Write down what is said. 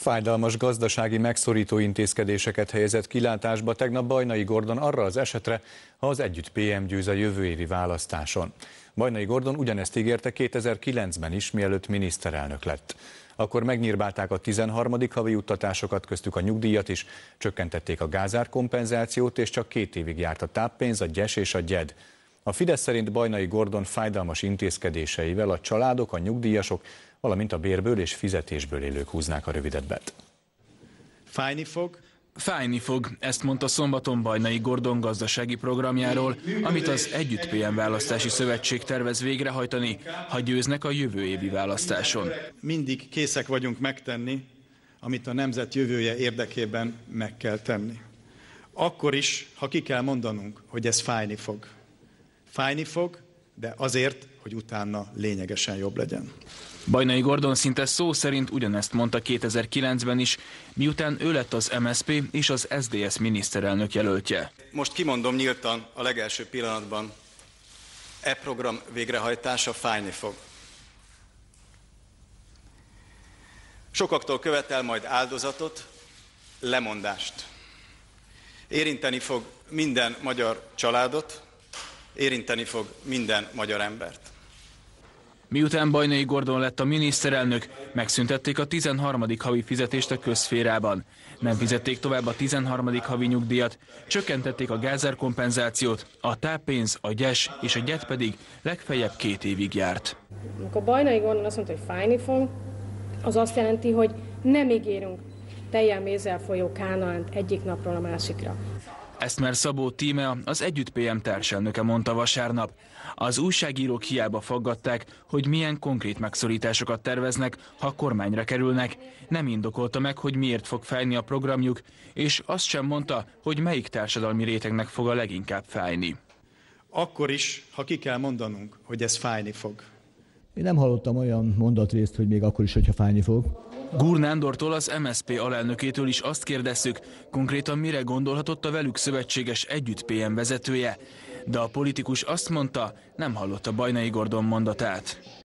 Fájdalmas gazdasági megszorító intézkedéseket helyezett kilátásba tegnap Bajnai Gordon arra az esetre, ha az Együtt PM győz a jövő évi választáson. Bajnai Gordon ugyanezt ígérte 2009-ben is, mielőtt miniszterelnök lett. Akkor megnyírbálták a 13. havi juttatásokat, köztük a nyugdíjat is, csökkentették a gázárkompenzációt, és csak 2 évig járt a táppénz, a GYES és a GYED. A Fidesz szerint Bajnai Gordon fájdalmas intézkedéseivel a családok, a nyugdíjasok, valamint a bérből és fizetésből élők húznák a rövidebbet. Fájni fog? Fájni fog, ezt mondta szombaton Bajnai Gordon gazdasági programjáról, amit az Együtt PM választási szövetség tervez végrehajtani, ha győznek a jövő évi választáson. Mindig készek vagyunk megtenni, amit a nemzet jövője érdekében meg kell tenni. Akkor is, ha ki kell mondanunk, hogy ez fájni fog. Fájni fog, de azért, hogy utána lényegesen jobb legyen. Bajnai Gordon szinte szó szerint ugyanezt mondta 2009-ben is, miután ő lett az MSZP és az SZDSZ miniszterelnök jelöltje. Most kimondom nyíltan a legelső pillanatban, e program végrehajtása fájni fog. Sokaktól követel majd áldozatot, lemondást. Érinteni fog minden magyar családot, érinteni fog minden magyar embert. Miután Bajnai Gordon lett a miniszterelnök, megszüntették a 13. havi fizetést a közszférában. Nem fizették tovább a 13. havi nyugdíjat, csökkentették a gázárkompenzációt, a táppénz, a GYES és a GYED pedig legfeljebb 2 évig járt. Amikor Bajnai Gordon azt mondta, hogy fájni fog, az azt jelenti, hogy nem ígérünk tejjel mézzel folyó Kánaánt egyik napról a másikra. Ezt már Szabó Tímea, az Együtt PM társelnöke mondta vasárnap. Az újságírók hiába faggatták, hogy milyen konkrét megszorításokat terveznek, ha kormányra kerülnek. Nem indokolta meg, hogy miért fog fájni a programjuk, és azt sem mondta, hogy melyik társadalmi rétegnek fog a leginkább fájni. Akkor is, ha ki kell mondanunk, hogy ez fájni fog. Én nem hallottam olyan mondatrészt, hogy még akkor is, hogyha fájni fog. Gúr Nándortól, az MSZP alelnökétől is azt kérdezzük, konkrétan mire gondolhatott a velük szövetséges Együtt PM vezetője. De a politikus azt mondta, nem hallotta Bajnai Gordon mondatát.